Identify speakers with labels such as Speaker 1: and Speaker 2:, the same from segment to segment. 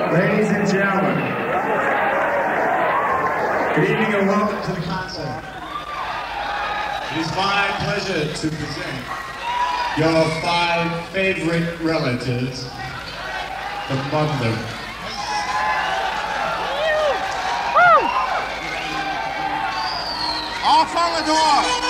Speaker 1: Ladies and gentlemen, good evening and welcome to the concert. It is my pleasure to present your 5 favorite relatives, the Mudler.
Speaker 2: Off on the door!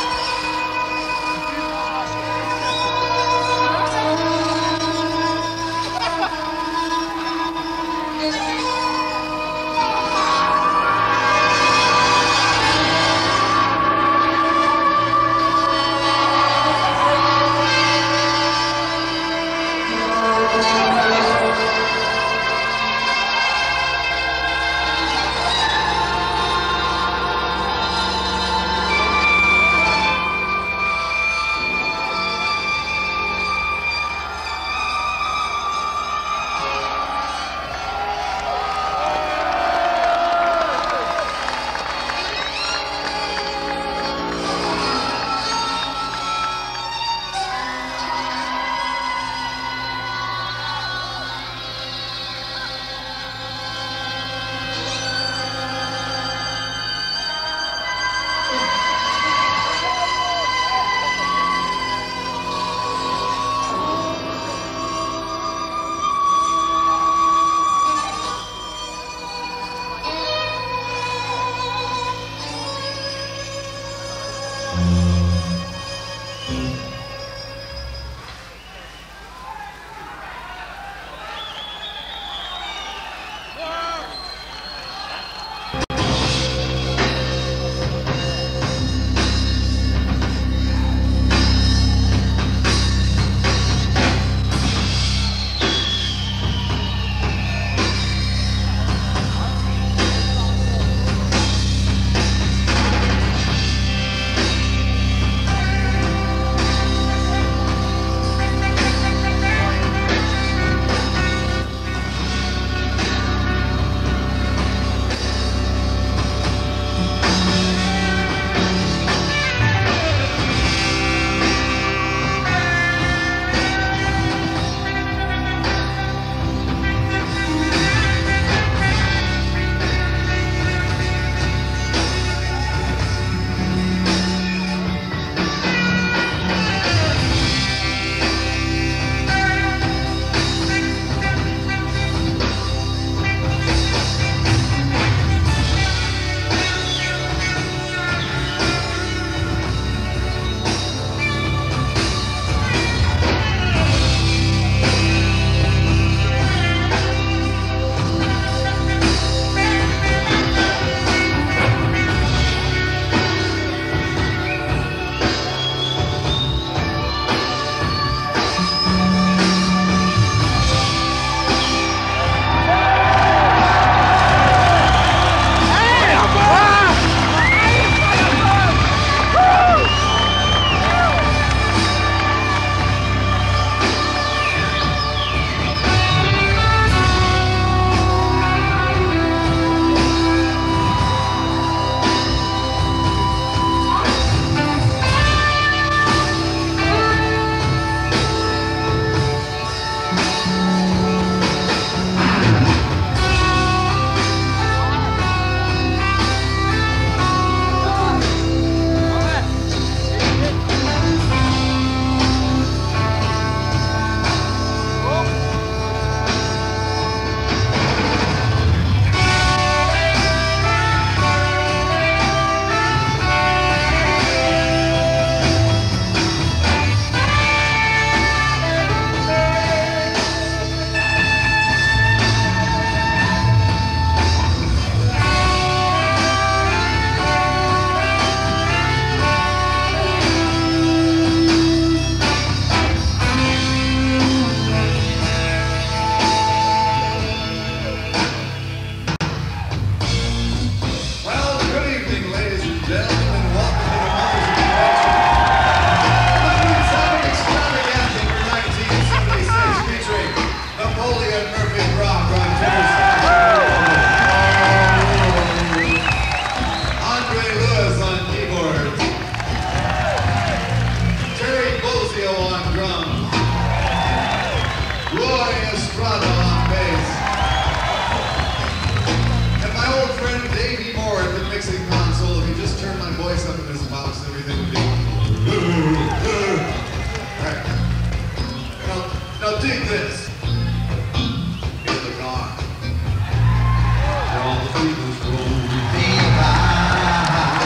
Speaker 2: dig this. In the dark, where all the freedoms roll me by,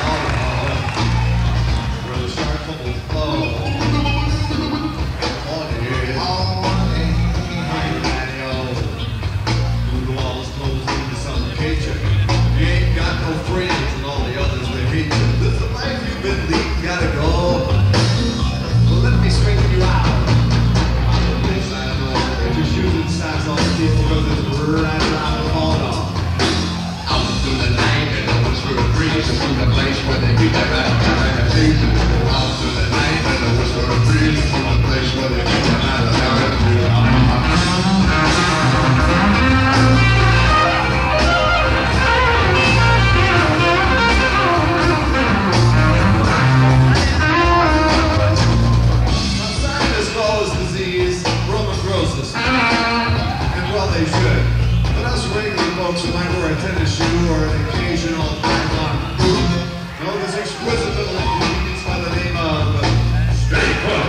Speaker 2: where the shark bubbles flow. On here, through the walls closed into suffocation. You ain't got no friends and all the others that hate you. This is the life you've been leading, gotta go. Well, let me straighten you out. Your shoes and socks on the teeth because it's right around the corner. Out through the night and the whisper of breeze from the place where they keep that out of season. Out through the night and the whisper of breeze from the place where they keep that out of they should. But us regular folks who might wear a tennis shoe or an occasional nylon boot know this exquisite little inconvenience by the name of straight foot.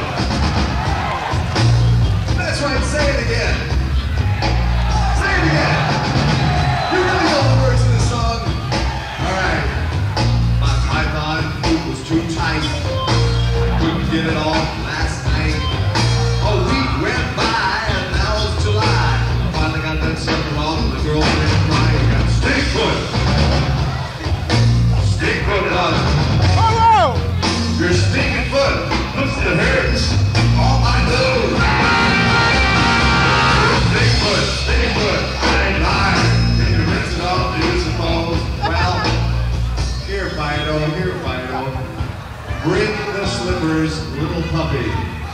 Speaker 2: That's right, say it again. Say it again. You really know the words of this song? Alright. My python boot was too tight. Couldn't get it off last night. A week went by and now it's July. Got that sucker off and the girl went crying. Got stick foot. Stick foot, brother. Hello! Your stinking foot. It hurts. All I do. Stick foot. Stick foot. I ain't lying. Can you rinse it off, do you suppose? Well, here, Fido. Here, Fido. Bring the slippers, little puppy.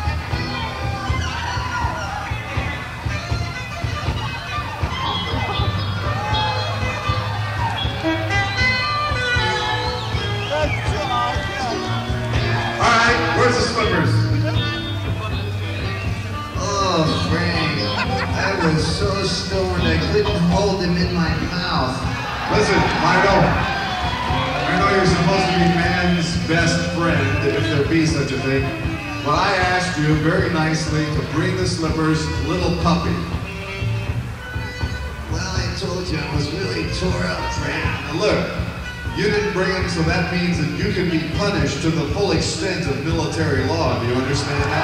Speaker 2: Where's the slippers?
Speaker 3: Oh, Frank, I was so stoned I couldn't hold him in my mouth.
Speaker 2: Listen, Fido, I know you're supposed to be man's best friend, if there be such a thing, but I asked you very nicely to bring the slippers, little puppy.
Speaker 3: Well, I told you I was really tore up, Frank.
Speaker 2: Now look. You didn't bring him, so that means that you can be punished to the full extent of military law. Do you understand that?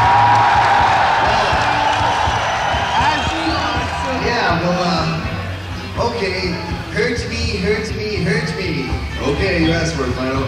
Speaker 3: Yeah, well, okay. Hurt me, hurt me, hurt me.
Speaker 2: Okay, you asked for it, Fido.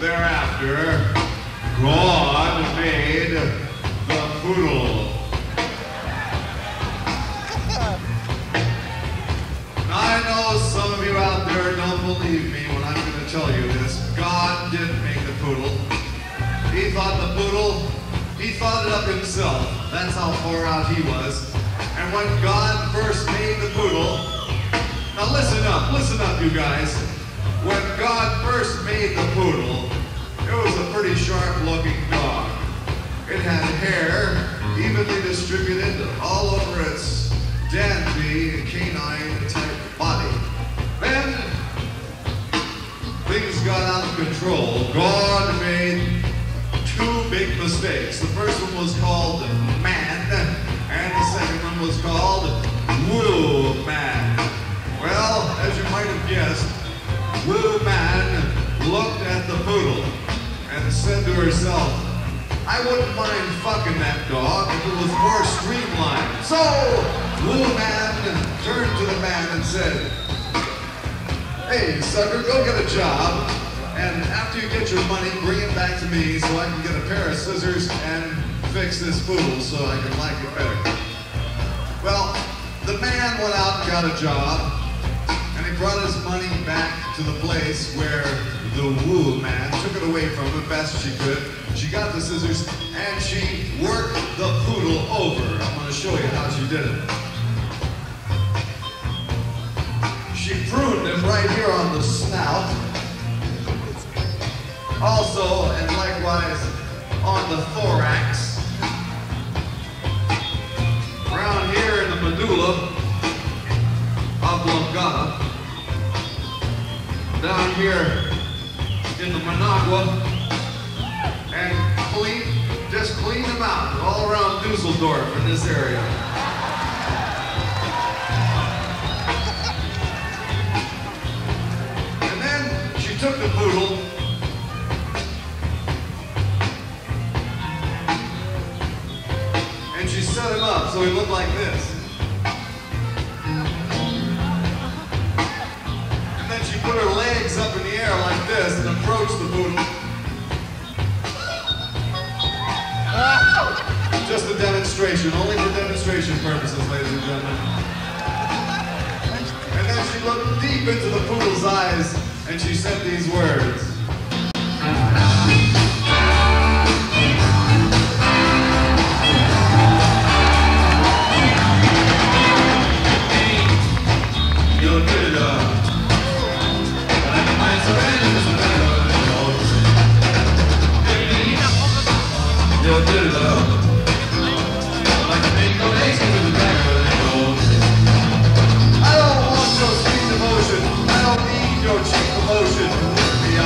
Speaker 2: thereafter, God made the poodle. Now, I know some of you out there don't believe me when I'm going to tell you this. God didn't make the poodle. He thought the poodle, he thought it up himself. That's how far out he was. And when God first made the poodle, now listen up, you guys. When God first made the poodle, it was a pretty sharp-looking dog. It had hair evenly distributed all over its dandy canine-type body. Then, things got out of control. God made two big mistakes. The first one was called man, and the second one was called Woo Man. Well, as you might have guessed, Woo Man looked at the poodle and said to herself, I wouldn't mind fucking that dog if it was more streamlined. So, Woo Man turned to the man and said, hey, sucker, go get a job, and after you get your money, bring it back to me so I can get a pair of scissors and fix this poodle so I can like it better. Well, the man went out and got a job, and he brought his money back to the place where the Woo Man took it away from him best she could. She got the scissors, and she worked the poodle over. I'm going to show you how she did it. She pruned him right here on the snout. Also, and likewise, on the thorax. Around here in the medulla oblongata. Down here in the managua. And just clean them out all around Dusseldorf in this area. And then she took the poodle and she set him up so he looked like this. And then she put her legs up in the air like this and approached the poodle. Just a demonstration, only for demonstration purposes, ladies and gentlemen. And then she looked deep into the poodle's eyes and she said these words. I don't want your sweet devotion. I don't need your cheap devotion.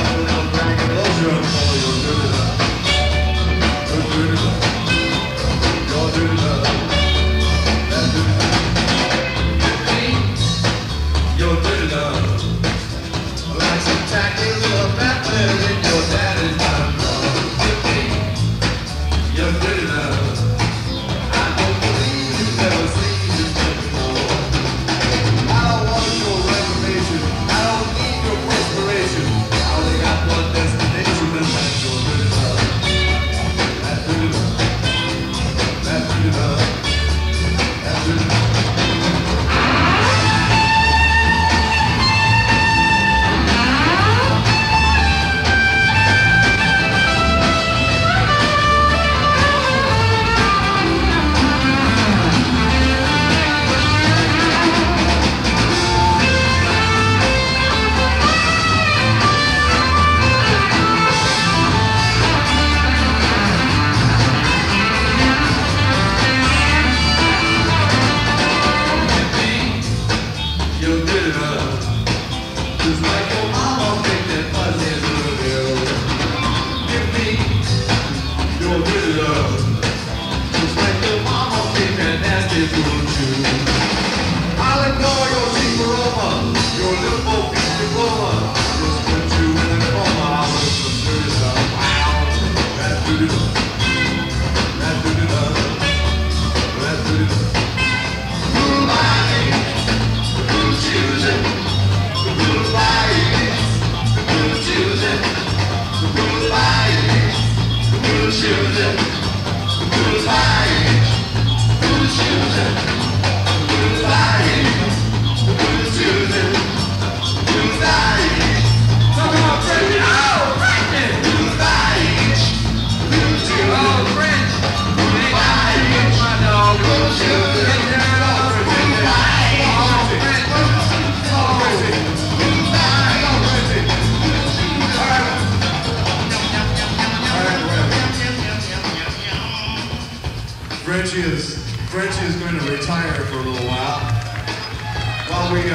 Speaker 2: Frenchie is going to retire for a little while. While we're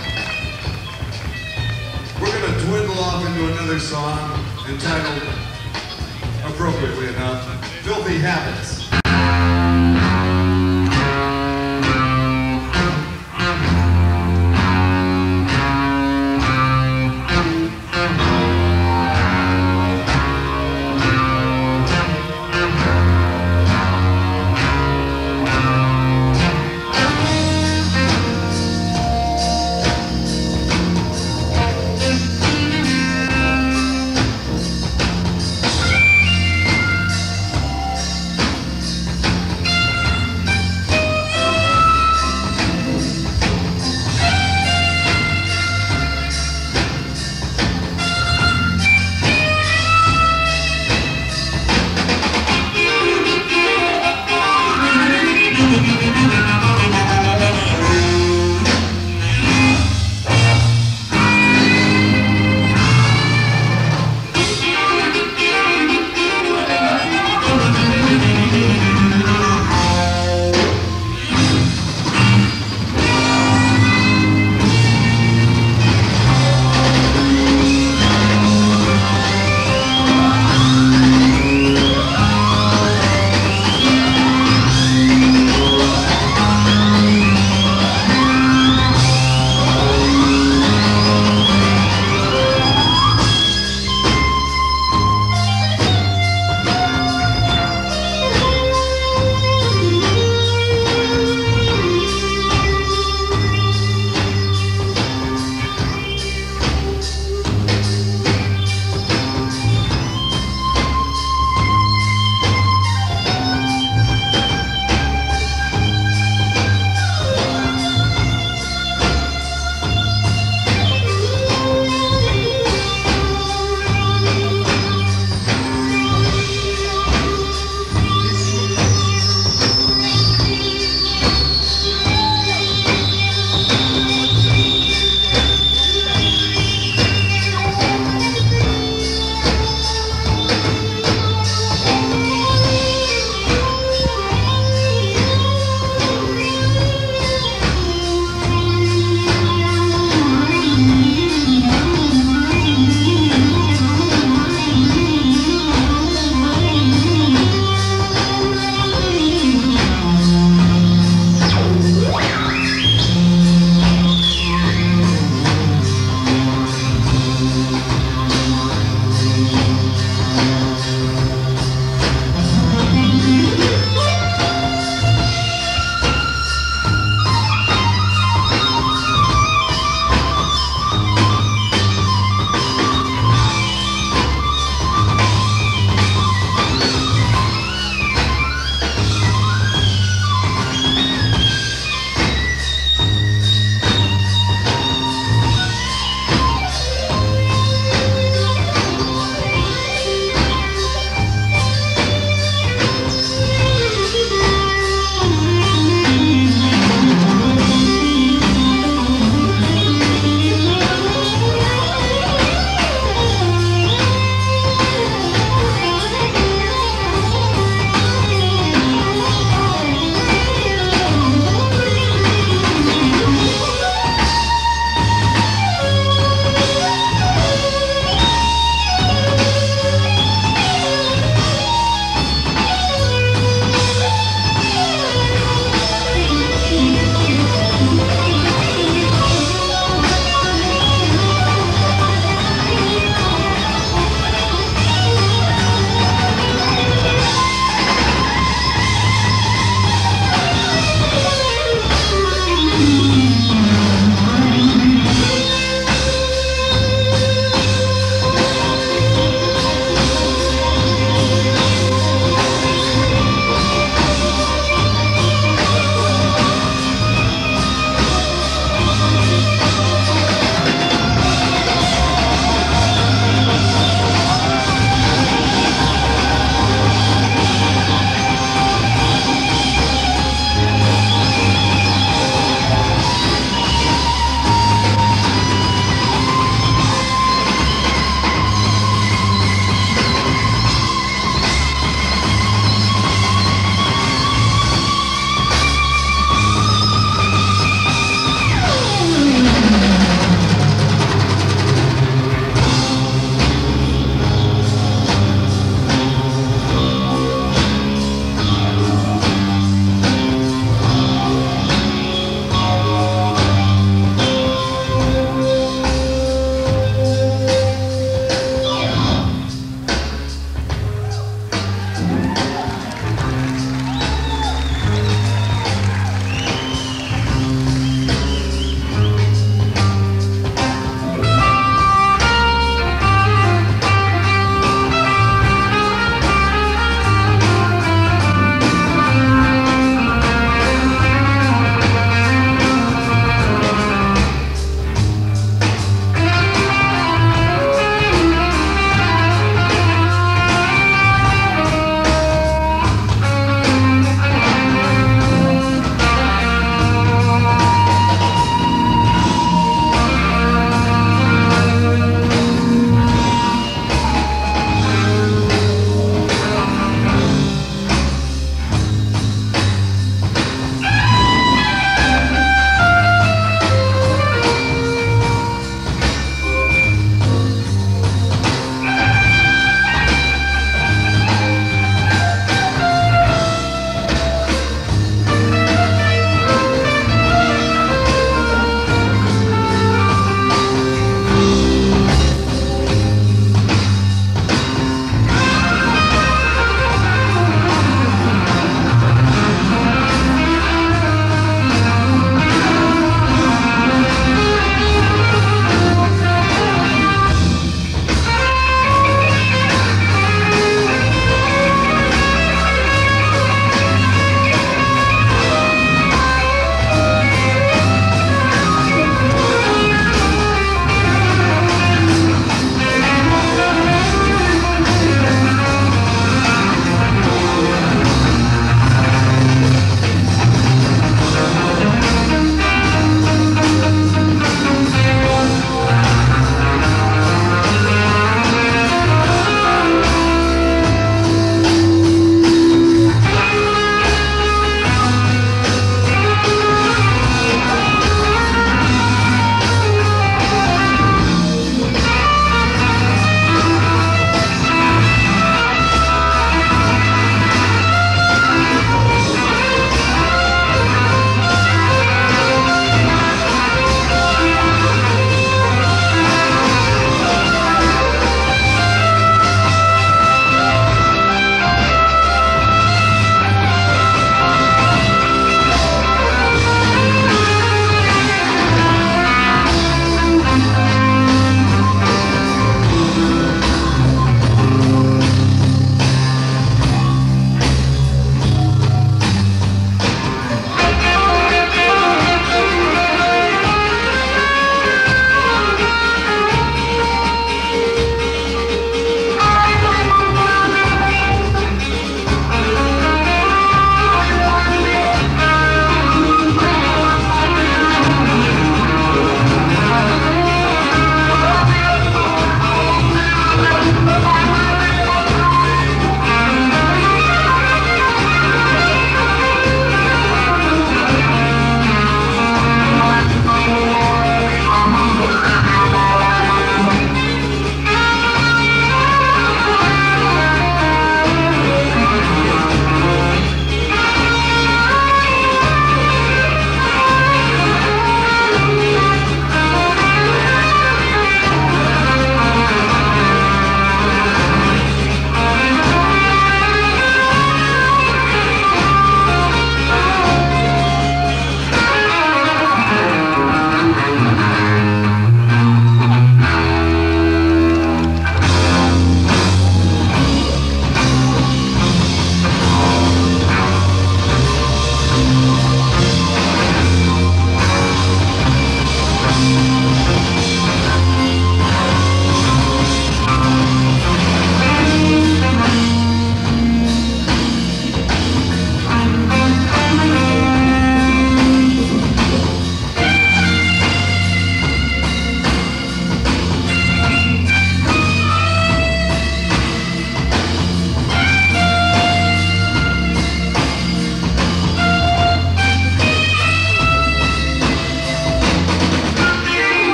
Speaker 2: going to dwindle off into another song entitled, appropriately enough, Filthy Habits.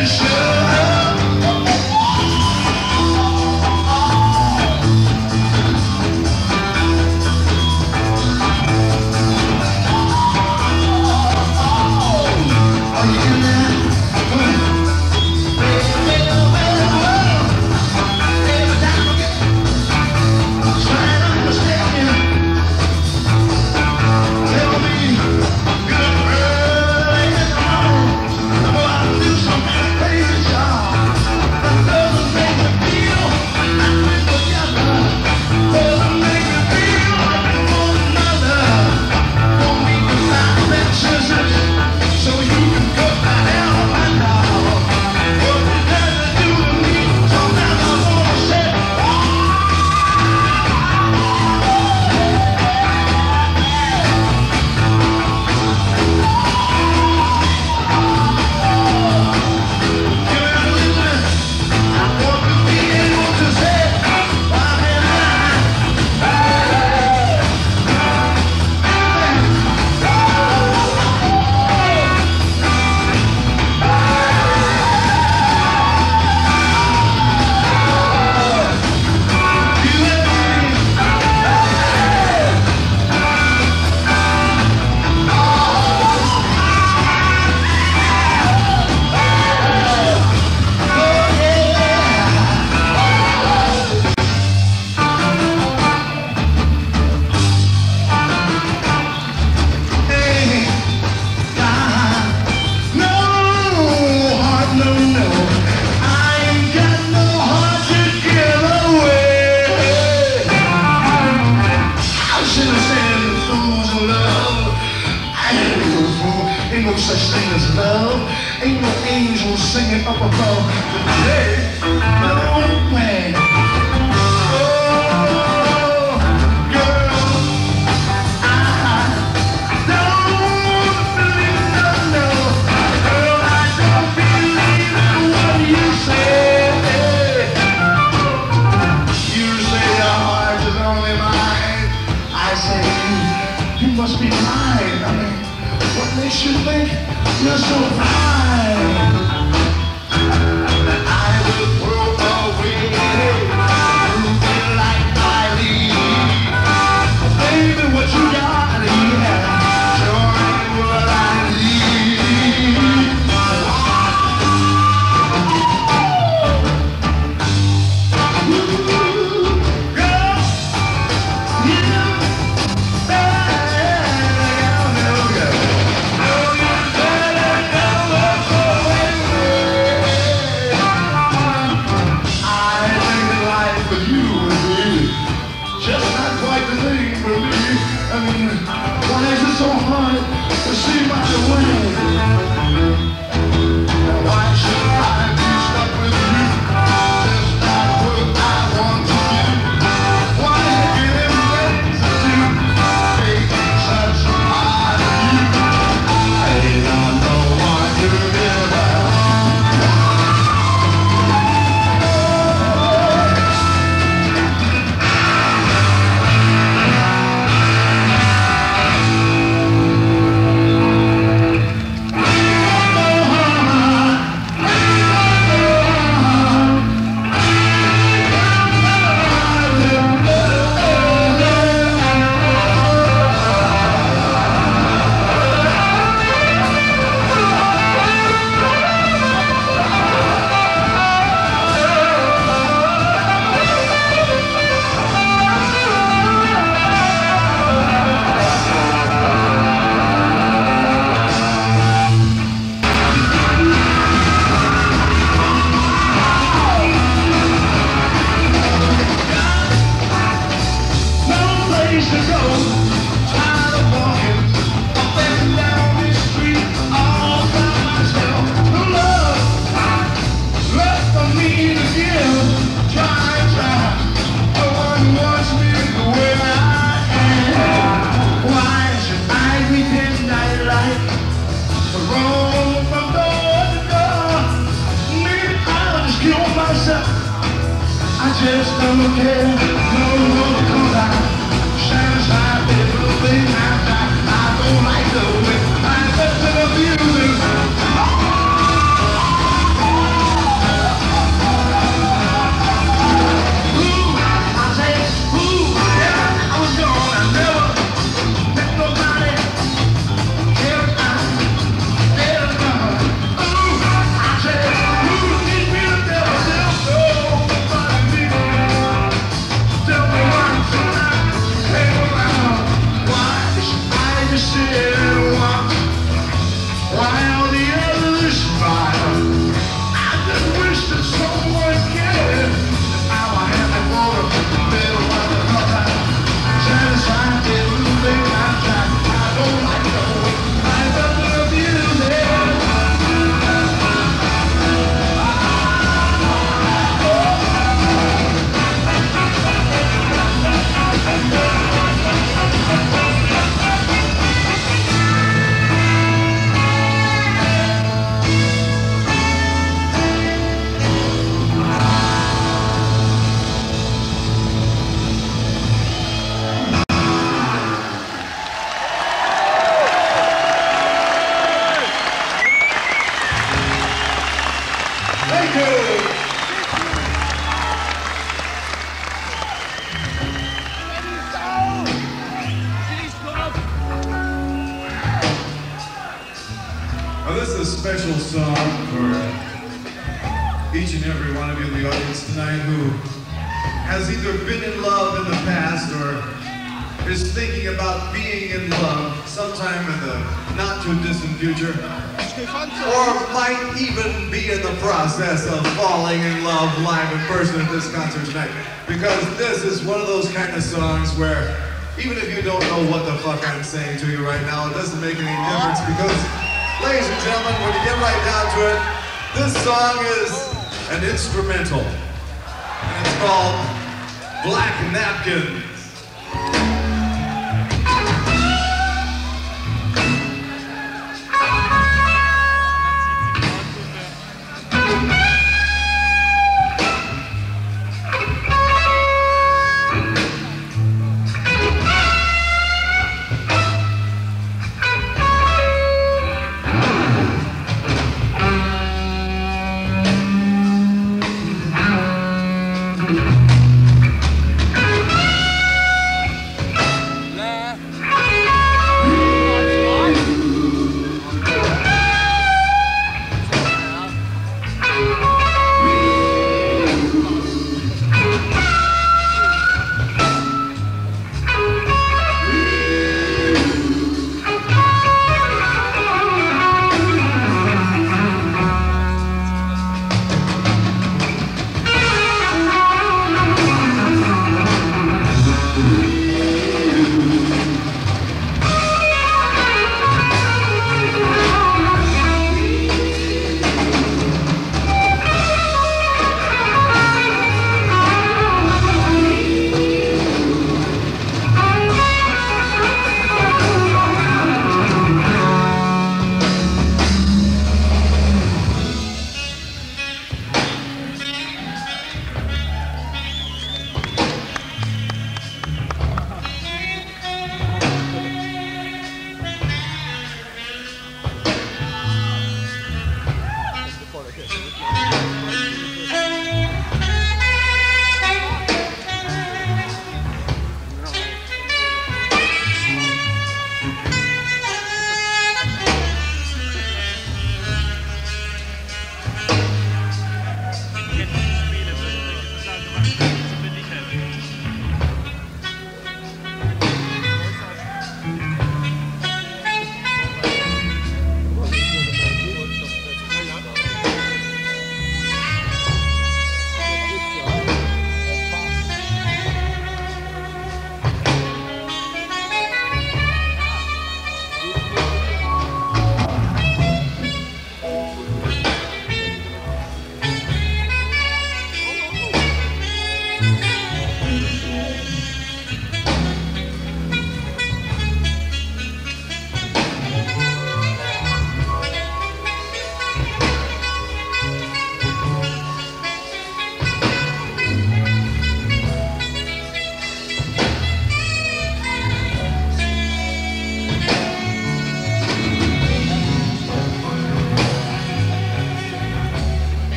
Speaker 2: to show. Ain't no such thing as love. Ain't no angels singing up above. Today, no way. Oh, girl, I don't believe no. Girl, I don't believe in what you say. You say your heart is only mine. I say you must be mine. I mean, what makes you think you're so fine? That I will throw away, like Miley. Baby, what you got, yeah, sure ain't what I need. Girl, you why is it so hard to see my way? Why should I be stuck with you? Just not what I want to do. Why give things to do? Make such a lot of you. I don't know what to do about. I just don't care, no one comes out. Shine aside, little thing I don't like the way I just abuse it. Thank you.
Speaker 1: Now, this is a special song for each and every one of you in the audience tonight who has either been in love in the past or is thinking about being in love sometime in the not too distant future, or might even be in the process of falling in love live in person at this concert tonight. Because this is one of those kind of songs where even if you don't know what the fuck I'm saying to you right now, it doesn't make any difference because, ladies and gentlemen, when you get right down to it, this song is an instrumental. And it's called Black Napkins.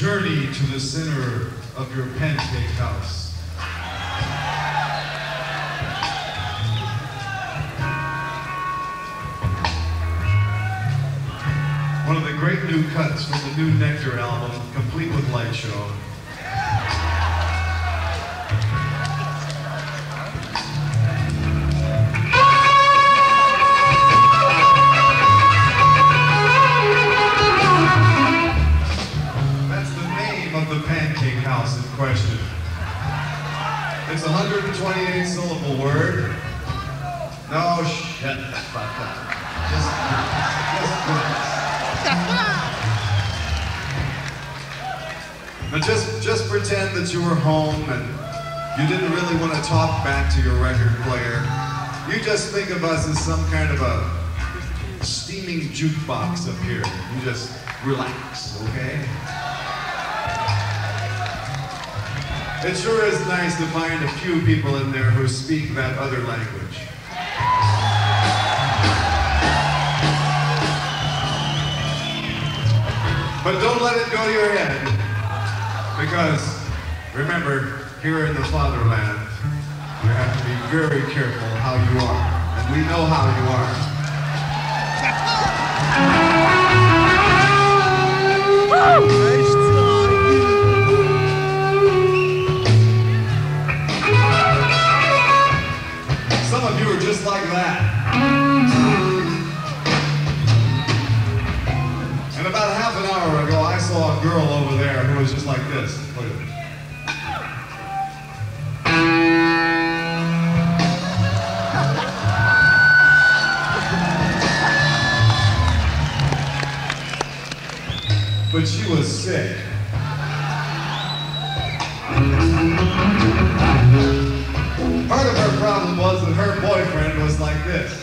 Speaker 2: journey to the center of your pancake house. One of the great new cuts from the new Nectar album, complete with light show. The pancake house in question. It's a 128 syllable word. No, shut the fuck up. Now just pretend that you were home and you didn't really want to talk back to your record player. You just think of us as some kind of a steaming jukebox up here. You just relax, okay? It sure is nice to find a few people in there who speak that other language. But don't let it go to your head, because remember, here in the fatherland, you have to be very careful how you are, and we know how you are. Some of you are just like that. And about half an hour ago, I saw a girl over there who was just like this. Look at it. But she was sick. Part of her problem was that her boyfriend was like this.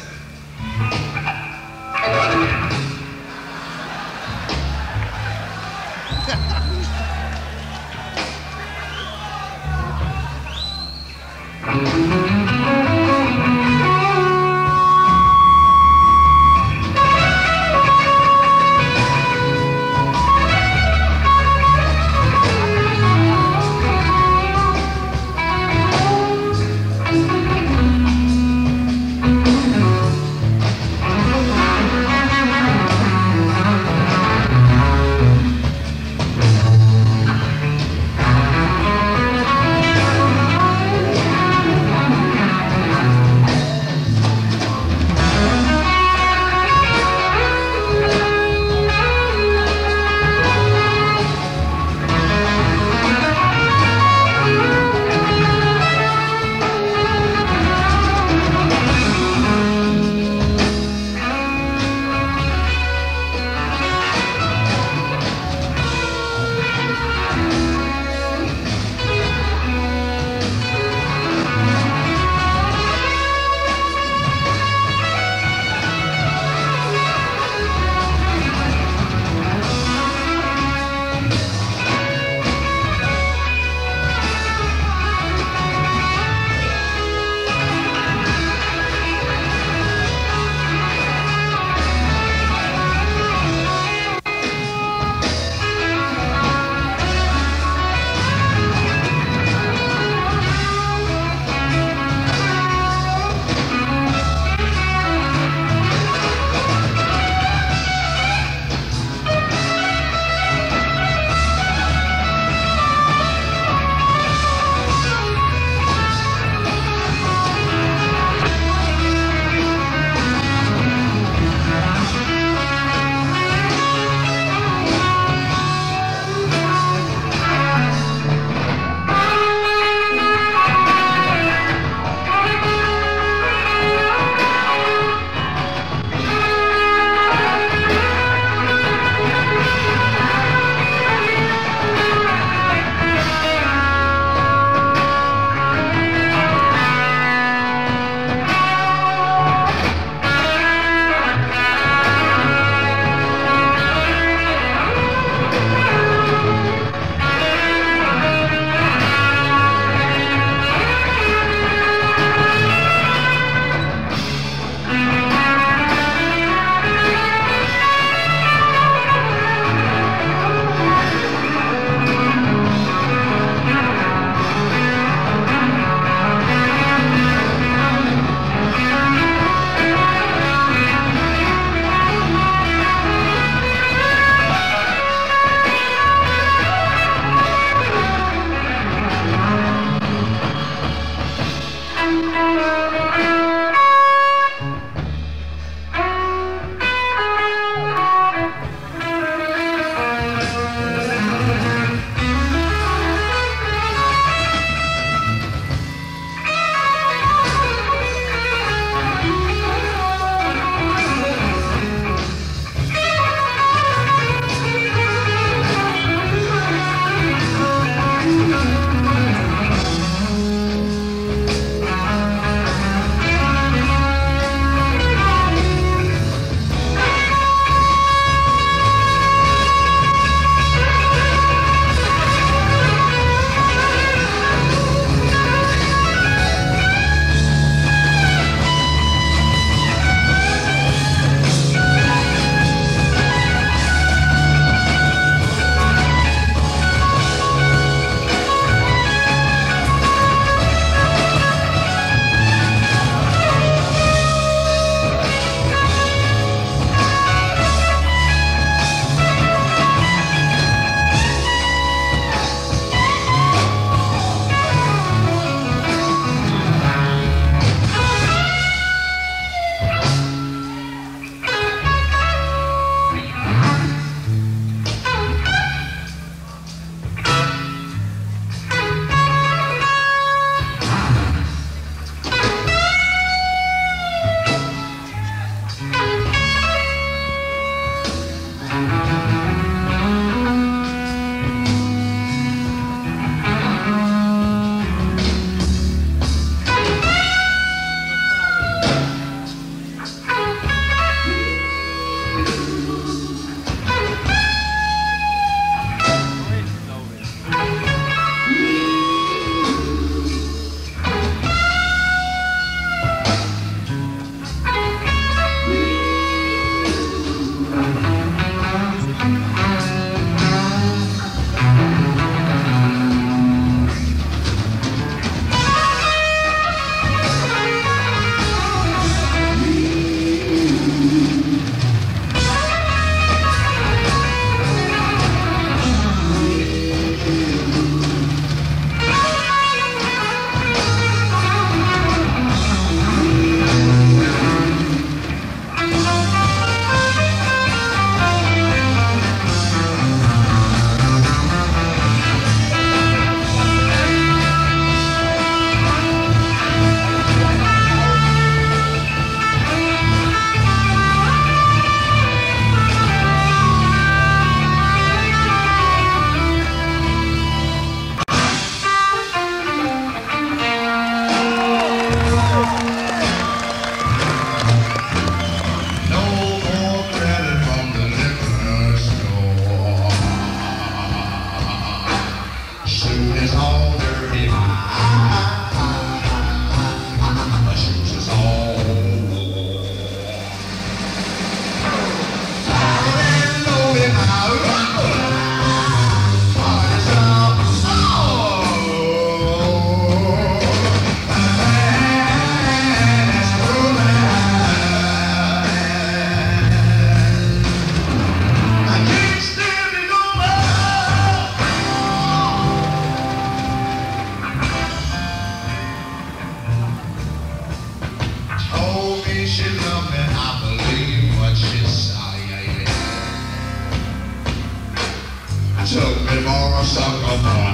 Speaker 2: took me for a sucker boy.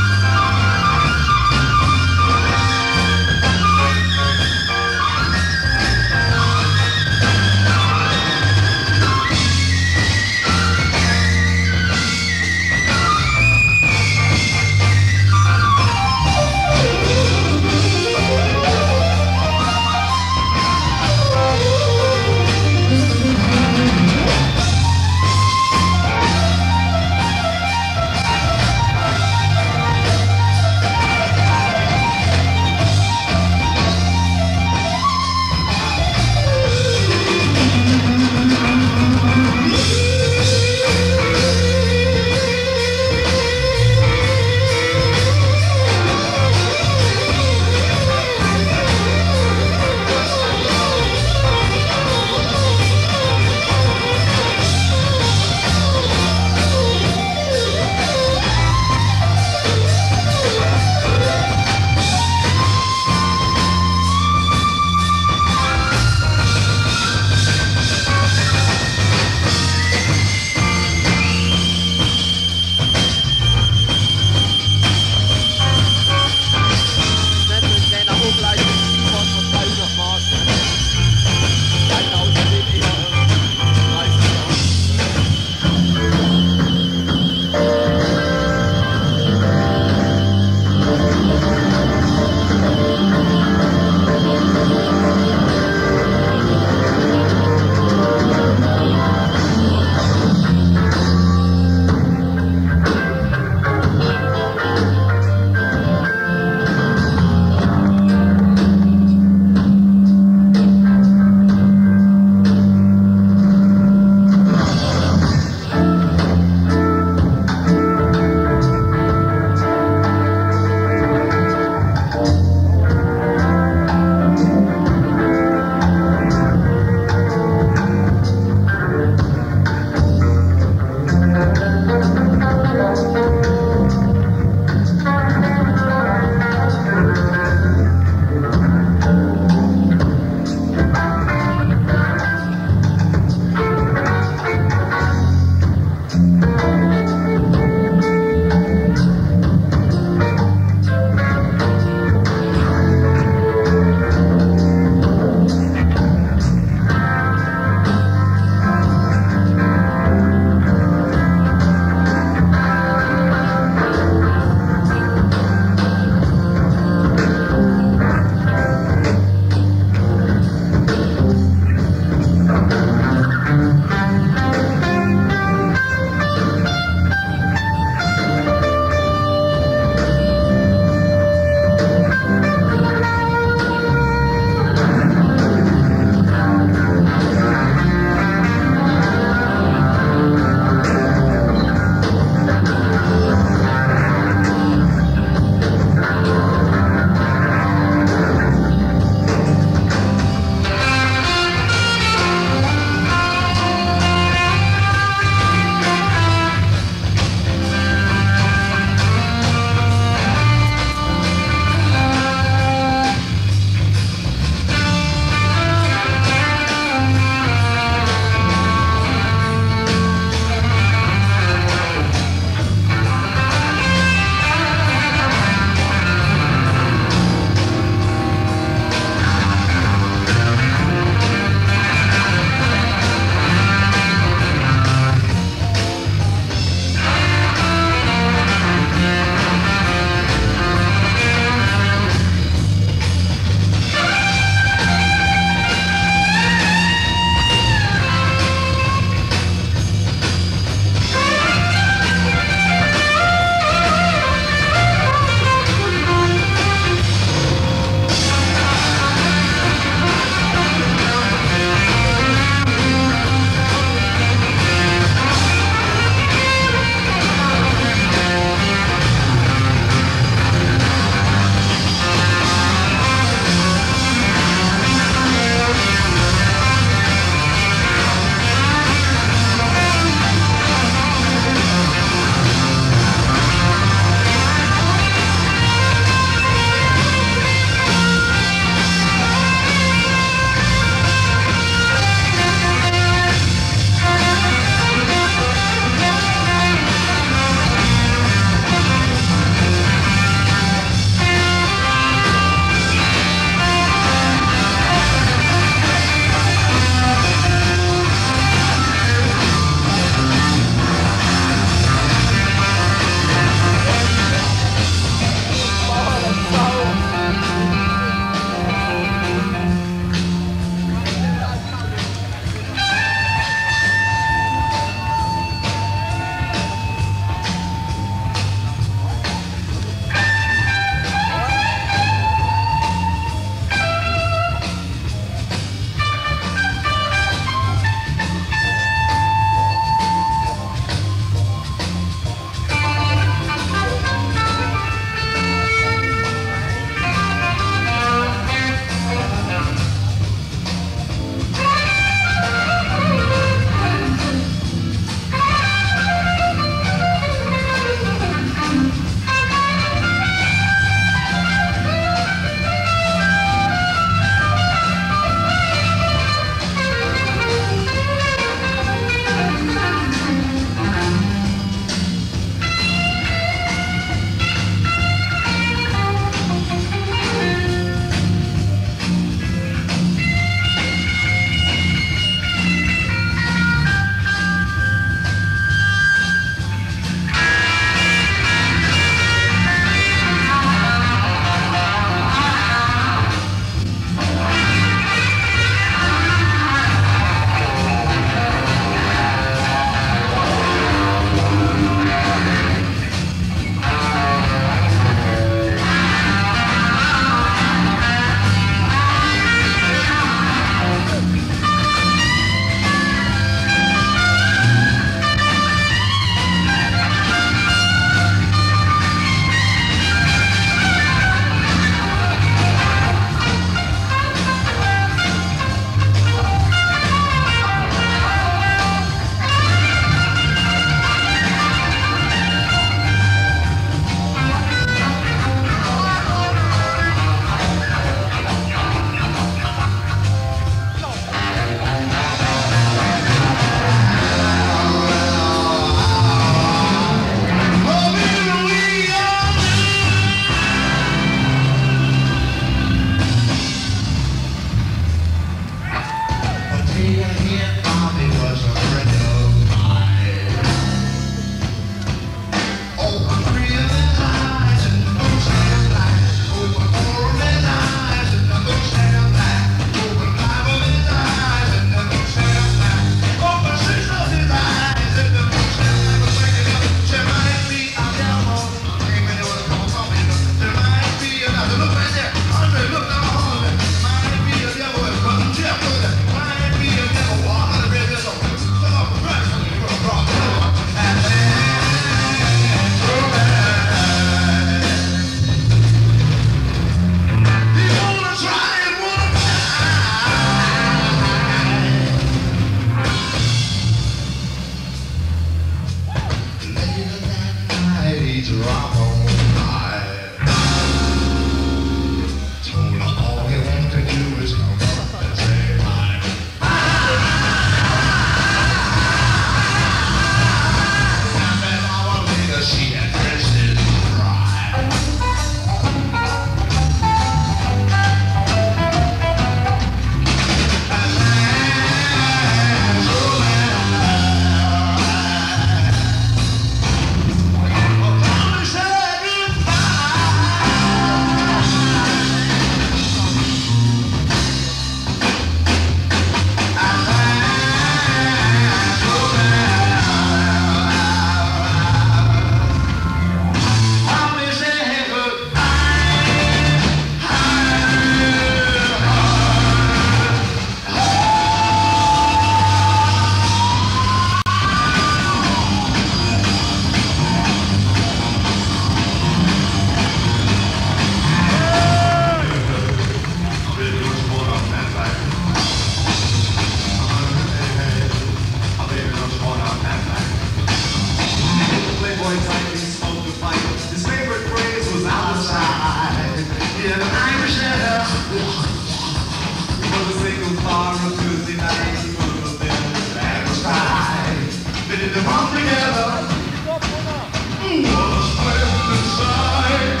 Speaker 2: an Irish letter. It was a single car on Tuesday night. He was up there, that was right. They did them all together. Was pleasant inside.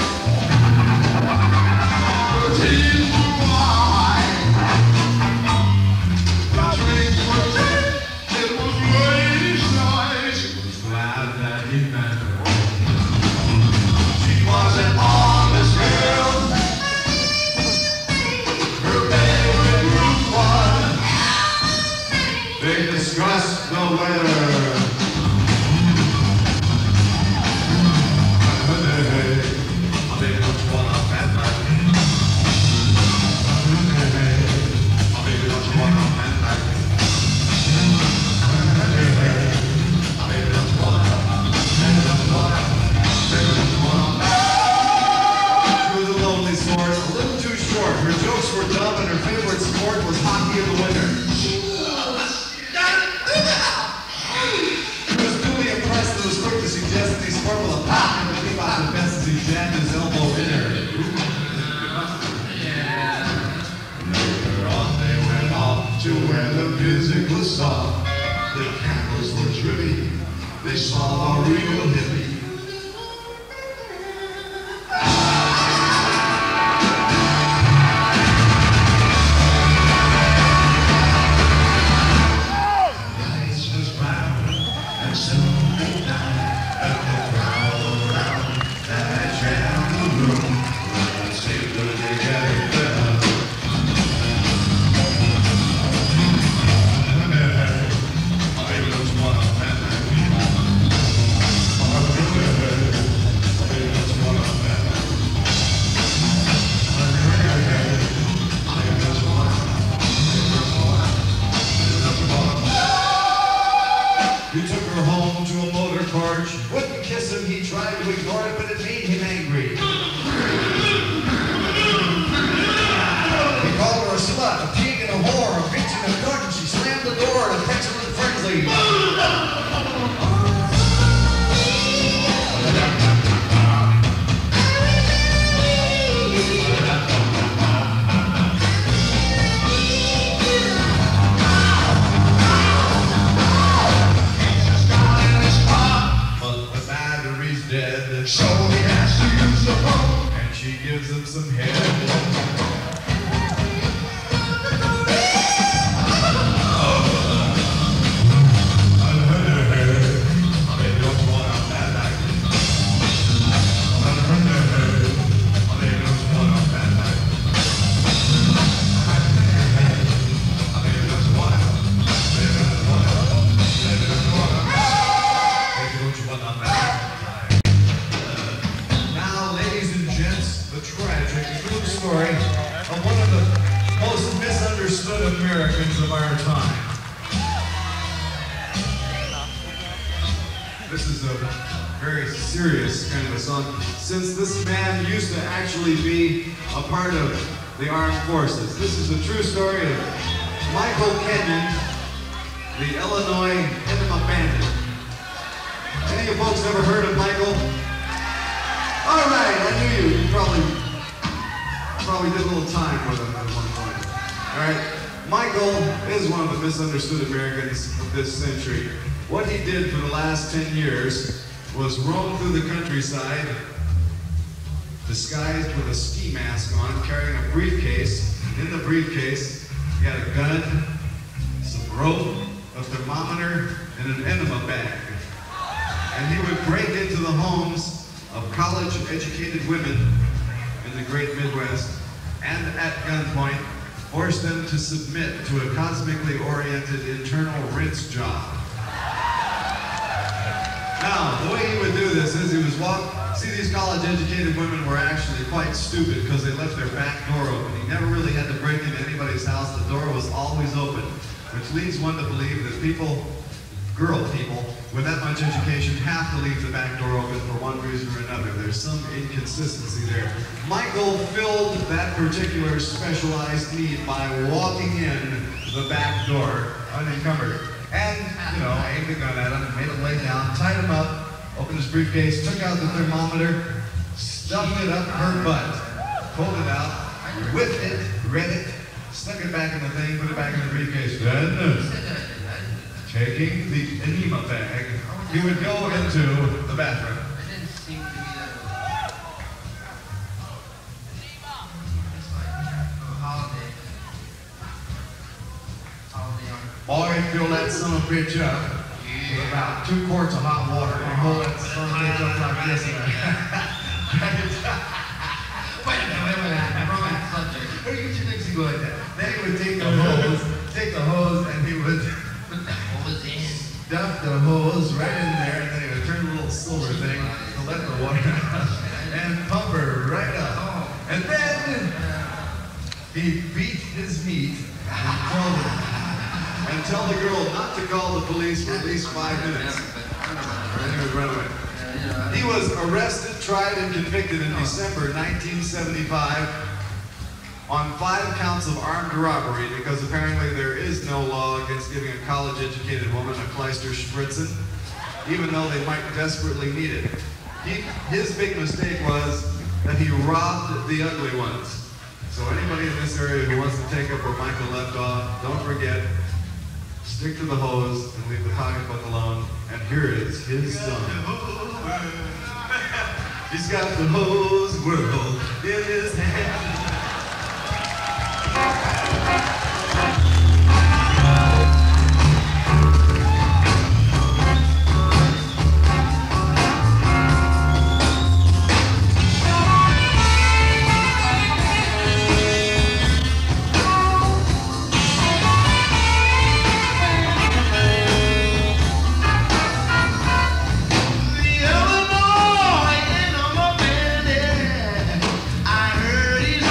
Speaker 2: The tears were wide. The drinks were dead. It was ladies' night. She was glad that he met her. She was an honest girl. Her favorite room was. They discussed the weather. They saw a real hippie. Lights was round and soon they down at the crowd around that jam room. Well, it seemed that they got better. He took her home to a motor car. She wouldn't kiss him. He tried to ignore it, but it made him angry. He called her a slut, a pig, and a whore, a bitch, and a cunt, and she slammed the door in a petulant frenzy. So he has to use the phone, and she gives him some head. Americans of our time. This is a very serious kind of a song, since this man used to actually be a part of the armed forces. This is a true story of Michael Kenyon, the Illinois Enema Bandit. Any of you folks ever heard of Michael? All right, I knew you probably did a little time with him at one point. All right. Michael is one of the misunderstood Americans of this century. What he did for the last 10 years was roam through the countryside, disguised with a ski mask on, carrying a briefcase. In the briefcase, he had a gun, some rope, a thermometer, and an enema bag. And he would break into the homes of college-educated women in the great Midwest, and at gunpoint, force them to submit to a cosmically oriented internal rinse job. Now, the way he would do this is he was see, these college-educated women were actually quite stupid because they left their back door open. He never really had to break into anybody's house. The door was always open, which leads one to believe that girl people with that much education have to leave the back door open for one reason or another. There's some inconsistency there. Michael filled that particular specialized need by walking in the back door unencumbered. And, aimed a gun at him, made him lay down, tied him up, opened his briefcase, took out the thermometer, stuffed it up her butt. pulled it out, whipped it, read it, stuck it back in the thing, put it back in the briefcase. Then, taking the enema bag, he would go into the bathroom. Boy, fill that son of a bitch up with about 2 quarts of hot water and hold that son of a bitch up like this. Wait a minute, wrong subject. What do you think he would? Then he would take the hose, and he would stuff the hose right in there, and then he would turn the little silver thing to let the water out and pump her right up. And then he beat his meat and tell the girl not to call the police for at least 5 minutes. Then he would run away. He was arrested, tried, and convicted in December 1975 on 5 counts of armed robbery because apparently there is no law against giving a college-educated woman a Kleister Spritzen, even though they might desperately need it. His big mistake was that he robbed the ugly ones. So anybody in this area who wants to take up where Michael left off, don't forget, stick to the hose and leave the pocketbook alone. And here is his song. He's got the hose world in his hand.
Speaker 3: I heard he's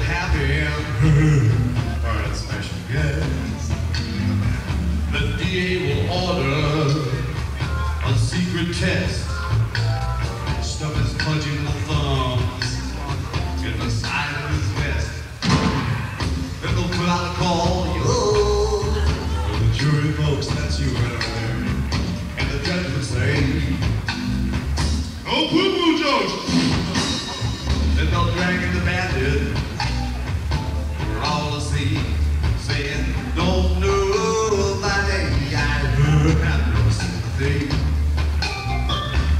Speaker 2: happy for a special guest. The DA will order a secret test. Stuff his pudgy little thumbs in the side of his vest. Then they'll put out a call, yo, the jury folks, that's you right over there. And the judge would say, "No poo-poo jokes." Then they'll drag in the bandit for all to see, saying, "Don't nobody have no sympathy."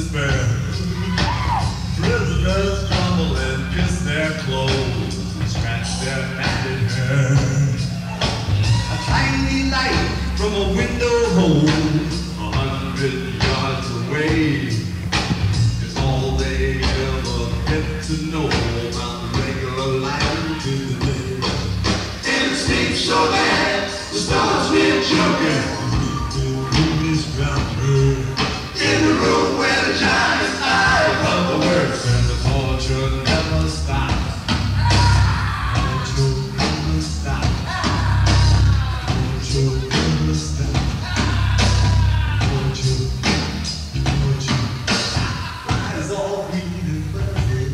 Speaker 2: despair. Prisoners crumble and kiss their clothes and scratch their matted hair. A tiny light from a window hole 100 yards away is all they ever get to know about the regular life in the day. Instinct so bad, the stars been choking. In the room where the giant eye of the works and the torture never stops. Torture never stops. Torture never stops. Torture, torture. Eyes all green and fuzzy.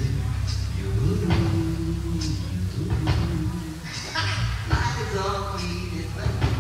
Speaker 2: Eyes all green and fuzzy.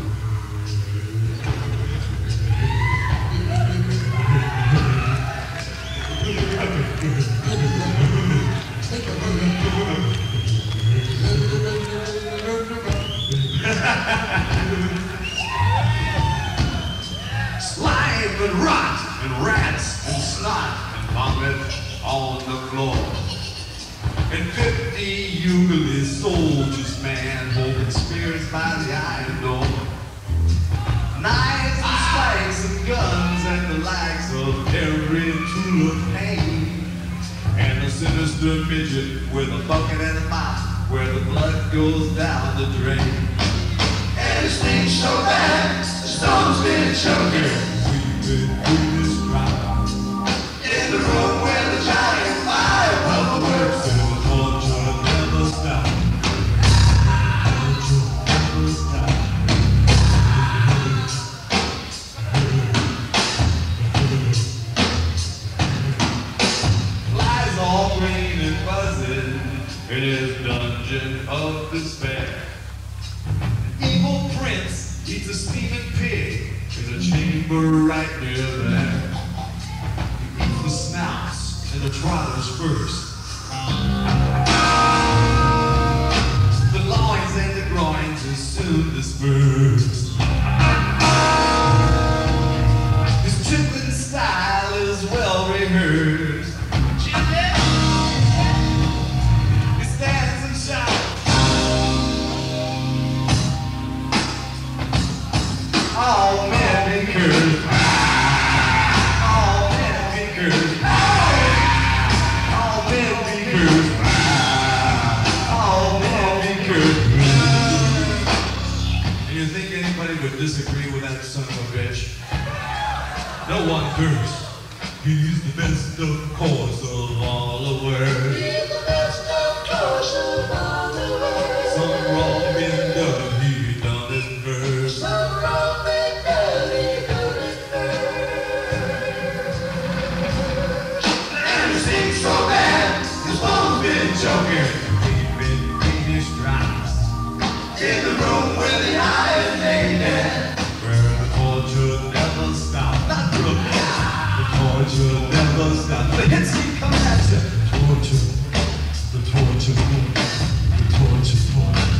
Speaker 2: Slime and rot and rats and snot and vomit on the floor. And 50 ukulele soldiers, man, holding spears by the iron door. Knives and spikes and guns and the likes of every tool of pain. And a sinister midget with a bucket and a mop where the blood goes down the drain. And it stinks so bad, the stone's been choking. We've been through this trial. In the room where the giant fire of the works and the torture never stops. Torture never stops. Flies all green and buzzing in his dungeon of despair. Evil prince eats a steaming pig in a chamber right near there. He eats the snouts and the trotters first. The loins and the groins are soon dispersed. His tripping style is well rehearsed. He stands and shouts. All men be cursed. All men be cursed. All men be cursed. All men be cursed. And you think anybody would disagree with that son of a bitch? No one cursed. He's the best of course of all the world. He's the best of course of all the world. Some wrong been done, he done it first. Some wrong been done, he done it first. And it seems so bad, his bones been choking. He's been greenish drops. In the room where the iron lady, where the torture never stops. Not the torture never stops. The hits keep coming at you. Torture, the torture, the torture, the torture.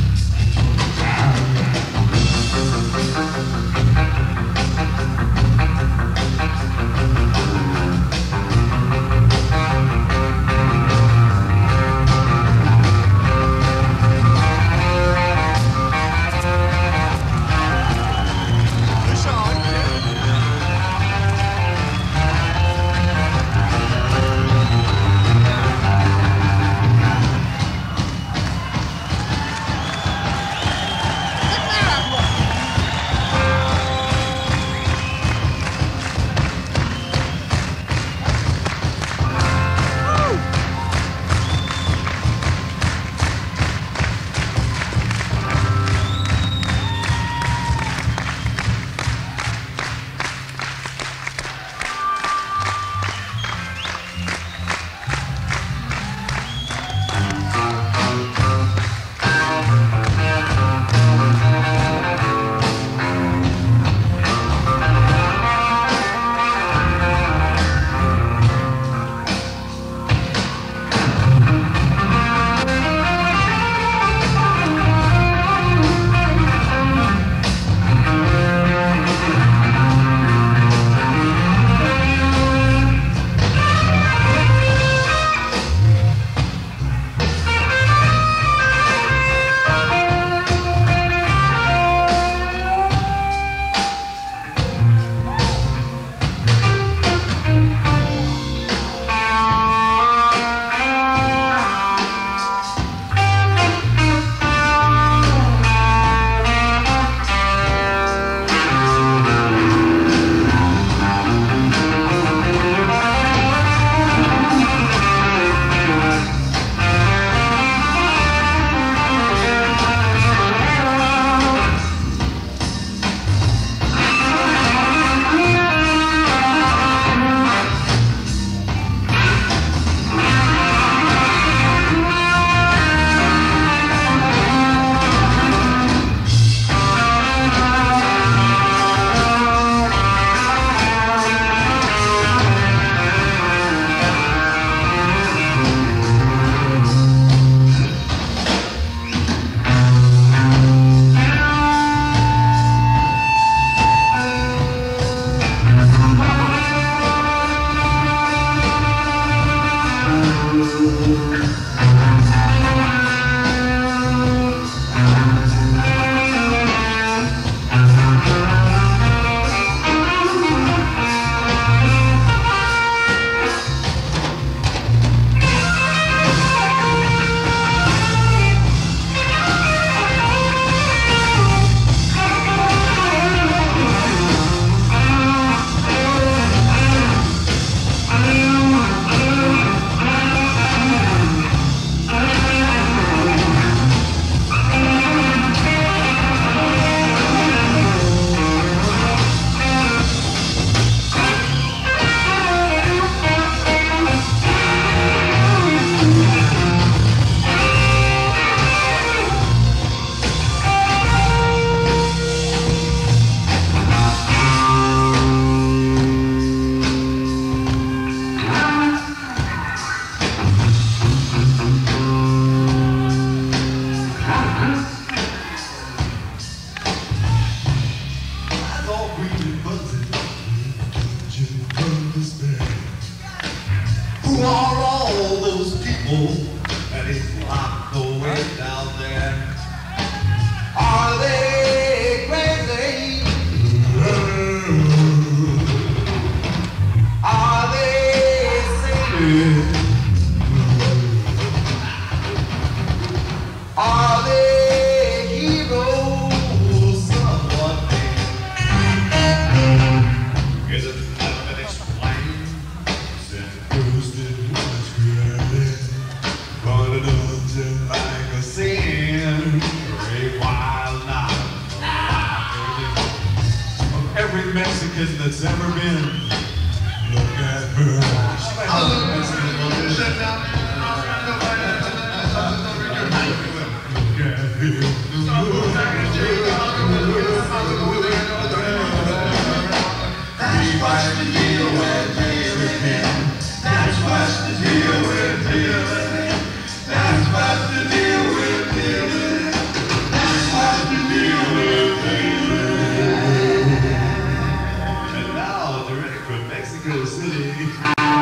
Speaker 2: people that is locked away down there. Are they crazy? Are they sane? Are they heroes? Somewhat is it never been explained? Since Bruce did was created, but it doesn't like a sin. Very wild night of every Mexican that's ever been. Look at her. That's what's the deal with dealing. That's what's the deal with dealing. That's what's the deal with dealing. That's what's the deal with dealing. And now, direct from Mexico City.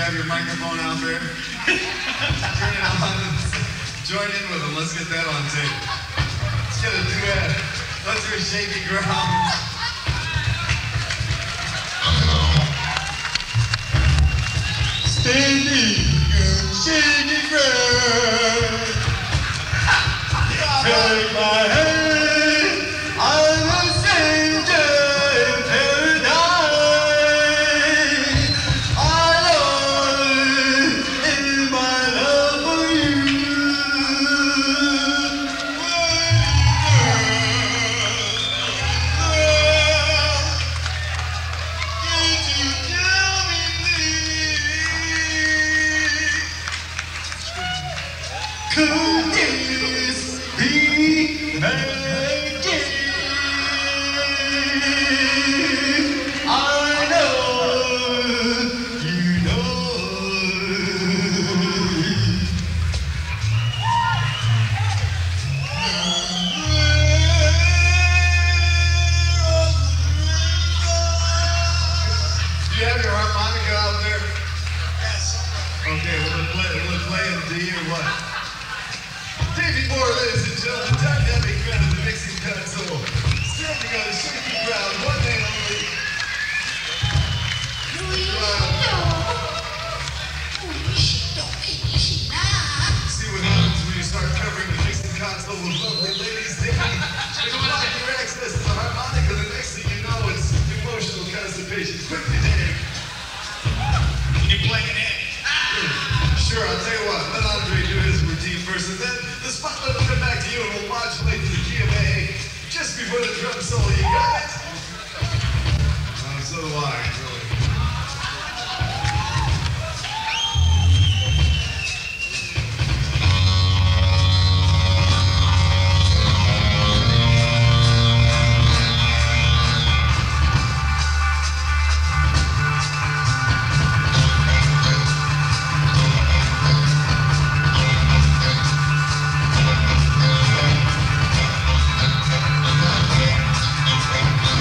Speaker 2: have your microphone out there? Turn it on and join in with them. Let's get that on tape. Let's get a duet. Let's hear Shaky Ground.
Speaker 1: Standing on shaky ground. Take my hand, I'm a stranger in paradise. I love in my love for you. Can't you tell me, could this be magic? I know you know.
Speaker 2: Do you have your harmonica out there? Yes. Okay, we'll play in D or what? Davey Moore, ladies and gentlemen, dynamic man of the mixing console. Standing on a shaky ground, one man only. See what happens when you start covering the mixing console with lovely ladies. Davey, if you block your access to the harmonica, the next thing you know, it's emotional constipation. Quickly, Dave.
Speaker 1: Can you play it in?
Speaker 2: Sure, I'll tell you what. Let Andre do his routine first, and then the spotlight will come back to you and we'll modulate to the key of A just before the drum solo. You got it? So do I, really.
Speaker 4: We'll be right back.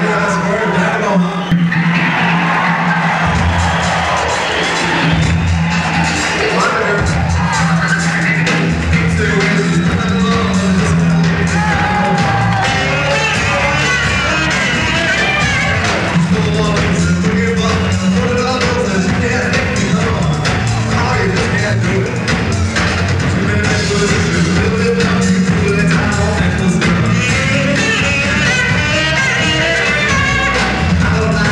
Speaker 2: I don't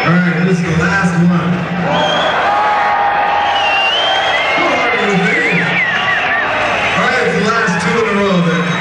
Speaker 2: Alright, this is the last one. Alright, it's the last two in a row then.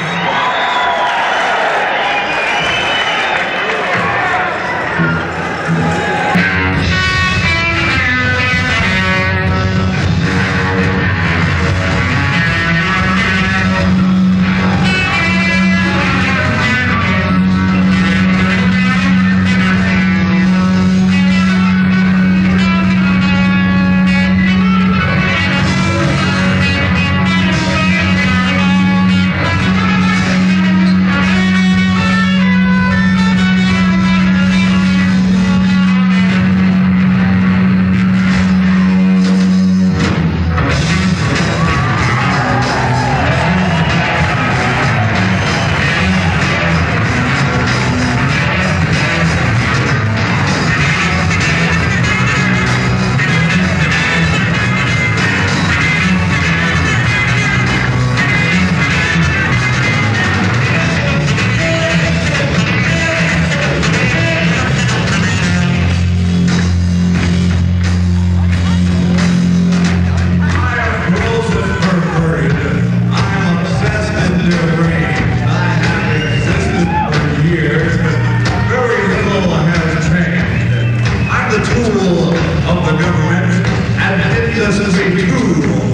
Speaker 2: Of the government, and this is a tool